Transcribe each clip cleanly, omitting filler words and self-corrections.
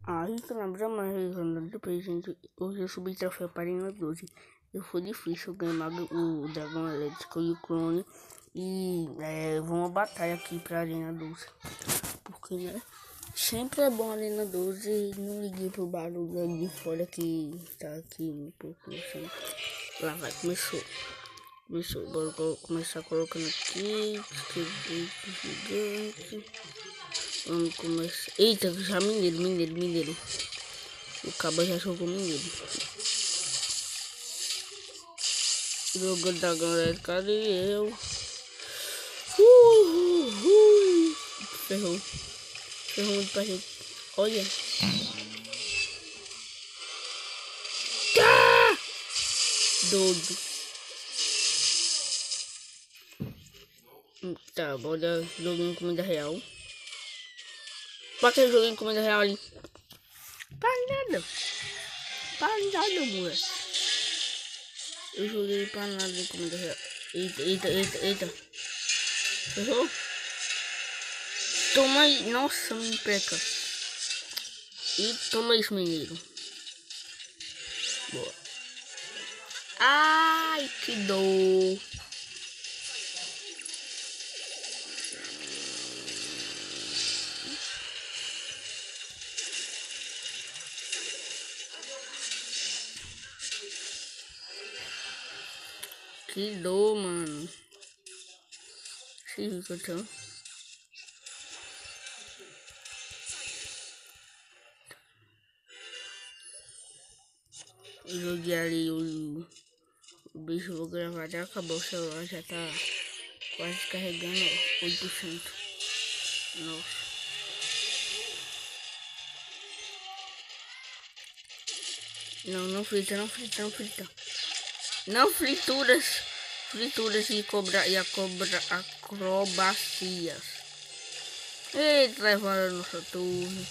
Ah, a gente lembra mais andando depois, gente. Hoje eu subi troféu para Arena 12. Eu fui difícil ganhar o dragão elétrico e o clone. E vou uma batalha aqui pra Arena 12. Porque, né? Sempre é bom a Arena 12 e não liguei pro barulho de fora que tá aqui um pouco assim. Lá vai, começou. Começou, bora começar colocando aqui. Gigante. Vamos começar. Eita, já mineiro. O cabo já jogou mineiro. Jogando da galera, cadê eu? Ferrou. Ferrou muito pra gente. Olha. Ah! Doido. Tá, bora joguinho comida real. Pra que joguinho comida real ali? Pra nada. Pra nada, moleque. Eu joguei pra nada em comida real. Eita. Ferrou? Toma aí. Nossa, me peca. E toma isso, mineiro. Boa. Ai, que dor. Que dor, mano. Esse então. Joguei ali o bicho, vou gravar, já acabou o celular, já tá quase carregando, ó, 8%. Nossa. Não frita. Não frituras. Frituras e acrobacias. Eita, levaram a nossa torre.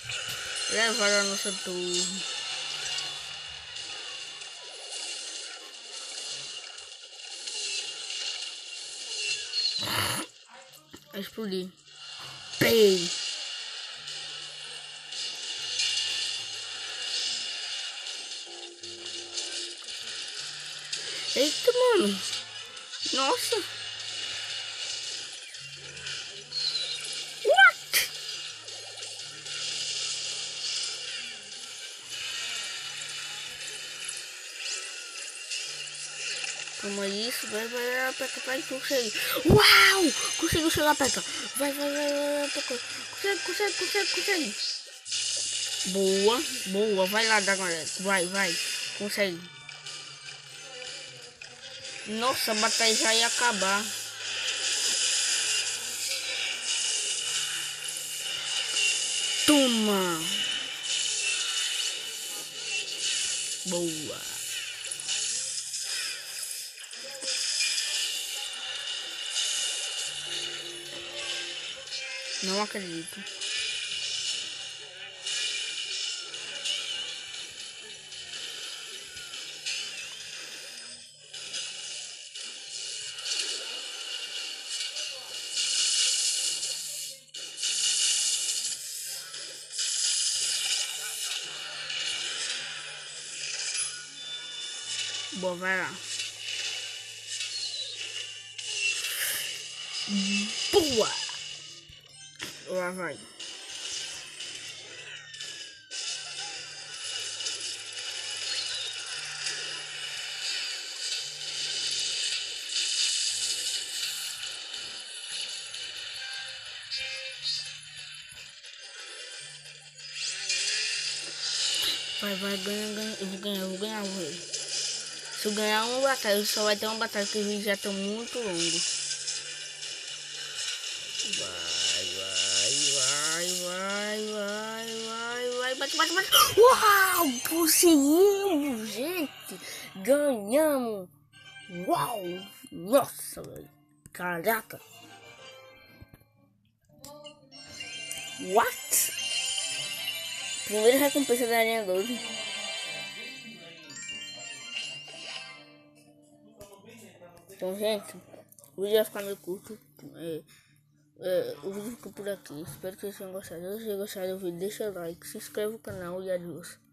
Explodir. Pei. Eita, mano. Nossa. What? Toma isso, vai, Peca, vai, consegue. Uau! Conseguiu chegar, Peca. Vai, Peca. Consegue. Boa, vai lá, galera. Vai, consegue. Nossa, a batalha já ia acabar. Toma. Boa. Não acredito. Boa, vai lá. Boa. Lá vai. Vai, ganha. Eu vou ganhar, Se eu ganhar uma batalha, só vai ter uma batalha que eles já estão muito longos. Vai, bate. Uau, conseguimos, gente. Ganhamos. Uau, nossa, velho. Caraca. What? Primeira recompensa da Arena 12. Então, gente, o vídeo vai ficar meio curto. O vídeo ficou por aqui. Espero que vocês tenham gostado. Se você gostar do vídeo, deixa o like, se inscreve no canal e adeus.